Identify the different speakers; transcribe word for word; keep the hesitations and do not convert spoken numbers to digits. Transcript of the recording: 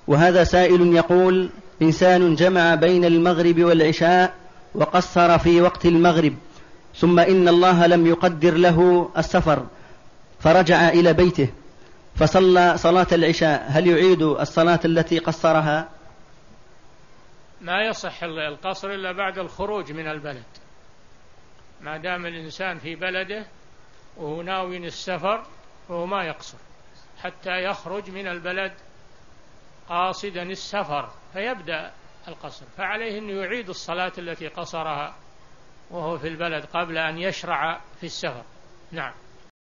Speaker 1: وهذا سائل يقول: إنسان جمع بين المغرب والعشاء وقصر في وقت المغرب، ثم إن الله لم يقدر له السفر فرجع إلى بيته فصلى صلاة العشاء، هل يعيد الصلاة التي قصرها؟
Speaker 2: ما يصح القصر إلا بعد الخروج من البلد. ما دام الإنسان في بلده وهو ناوي السفر فهو ما يقصر حتى يخرج من البلد قاصدا السفر فيبدأ القصر، فعليه أن يعيد الصلاة التي قصرها وهو في البلد قبل أن يشرع في السفر. نعم.